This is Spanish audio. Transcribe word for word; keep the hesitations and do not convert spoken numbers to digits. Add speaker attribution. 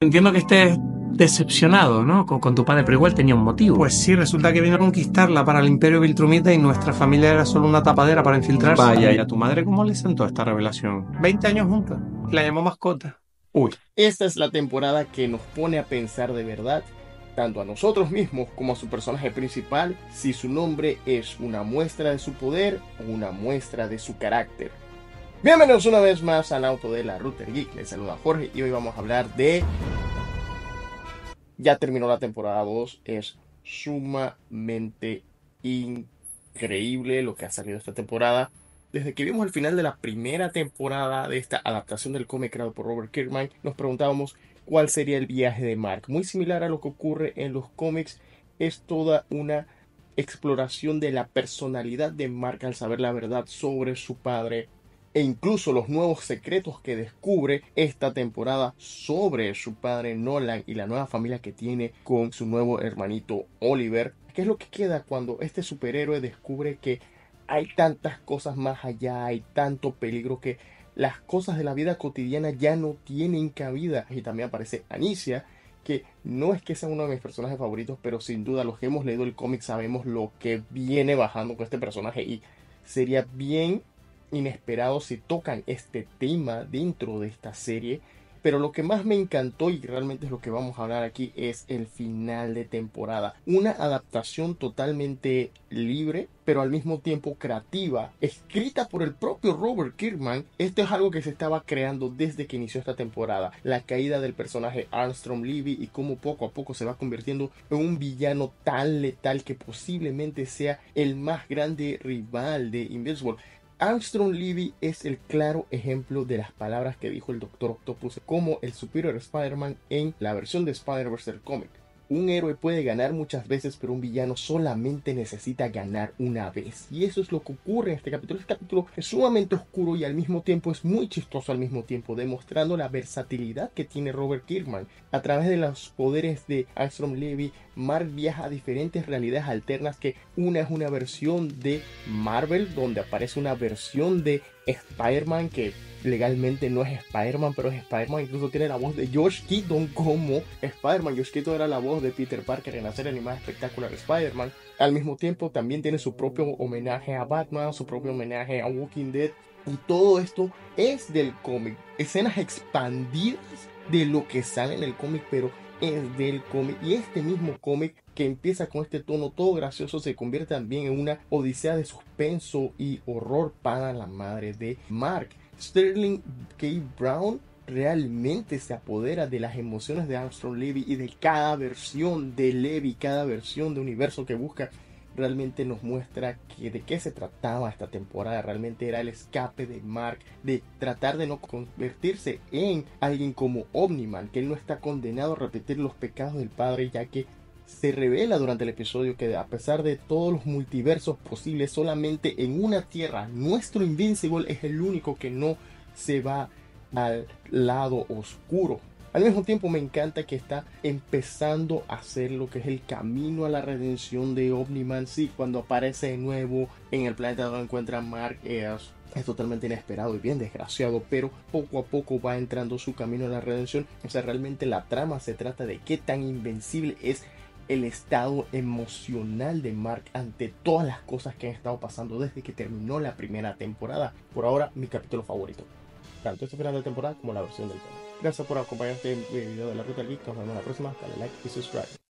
Speaker 1: Entiendo que estés decepcionado, ¿no? Con, con tu padre, pero igual tenía un motivo.
Speaker 2: Pues sí, resulta que vino a conquistarla para el Imperio Viltrumita y nuestra familia era solo una tapadera para infiltrarse.
Speaker 1: Vaya, ¿y a tu madre cómo le sentó esta revelación?
Speaker 2: veinte años juntos. La llamó mascota.
Speaker 1: Uy,
Speaker 3: Esta es la temporada que nos pone a pensar de verdad, tanto a nosotros mismos como a su personaje principal, si su nombre es una muestra de su poder o una muestra de su carácter. Bienvenidos una vez más al auto de la Router Geek. Les saluda Jorge y hoy vamos a hablar de... Ya terminó la temporada dos, es sumamente increíble lo que ha salido esta temporada. Desde que vimos el final de la primera temporada de esta adaptación del cómic creado por Robert Kirkman, nos preguntábamos cuál sería el viaje de Mark. Muy similar a lo que ocurre en los cómics, es toda una exploración de la personalidad de Mark al saber la verdad sobre su padre e incluso los nuevos secretos que descubre esta temporada sobre su padre Nolan y la nueva familia que tiene con su nuevo hermanito Oliver. ¿Qué es lo que queda cuando este superhéroe descubre que hay tantas cosas más allá, hay tanto peligro que las cosas de la vida cotidiana ya no tienen cabida? Y también aparece Anicia, que no es que sea uno de mis personajes favoritos, pero sin duda los que hemos leído el cómic sabemos lo que viene bajando con este personaje y sería bien inesperado si tocan este tema dentro de esta serie. Pero lo que más me encantó y realmente es lo que vamos a hablar aquí es el final de temporada. Una adaptación totalmente libre, pero al mismo tiempo creativa, escrita por el propio Robert Kirkman. Esto es algo que se estaba creando desde que inició esta temporada. La caída del personaje Armstrong Levy y cómo poco a poco se va convirtiendo en un villano tan letal que posiblemente sea el más grande rival de Invincible. Armstrong Levy es el claro ejemplo de las palabras que dijo el Doctor Octopus como el Superior Spider-Man en la versión de Spider-Verse del cómic. Un héroe puede ganar muchas veces, pero un villano solamente necesita ganar una vez. Y eso es lo que ocurre en este capítulo. Este capítulo es sumamente oscuro y al mismo tiempo es muy chistoso al mismo tiempo, demostrando la versatilidad que tiene Robert Kirkman. A través de los poderes de Armstrong Levy, Mark viaja a diferentes realidades alternas, que una es una versión de Marvel, donde aparece una versión de Spider-Man que legalmente no es Spider-Man, pero es Spider-Man. Incluso tiene la voz de Josh Keaton como Spider-Man. Josh Keaton era la voz de Peter Parker en la serie animada espectacular Spider-Man. Al mismo tiempo también tiene su propio homenaje a Batman, su propio homenaje a Walking Dead. Y todo esto es del cómic. Escenas expandidas de lo que sale en el cómic, pero es del cómic. Y este mismo cómic que empieza con este tono todo gracioso se convierte también en una odisea de suspenso y horror para la madre de Mark. Sterling K. Brown realmente se apodera de las emociones de Armstrong Levy y de cada versión de Levy, cada versión de universo que busca. Realmente nos muestra que de qué se trataba esta temporada. Realmente era el escape de Mark, de tratar de no convertirse en alguien como Omni-Man, que él no está condenado a repetir los pecados del padre, ya que se revela durante el episodio que a pesar de todos los multiversos posibles, solamente en una tierra, nuestro Invincible es el único que no se va al lado oscuro. Al mismo tiempo me encanta que está empezando a hacer lo que es el camino a la redención de Omni-Man. Sí, cuando aparece de nuevo en el planeta donde encuentra a Mark, es, es totalmente inesperado y bien desgraciado, pero poco a poco va entrando su camino a la redención. O sea, realmente la trama se trata de qué tan invencible es el estado emocional de Mark ante todas las cosas que han estado pasando desde que terminó la primera temporada. Por ahora, mi capítulo favorito, tanto este final de temporada como la versión del cómic. Gracias por acompañarte en el video de la Ruta Geek. Nos vemos la próxima. Dale like y subscribe.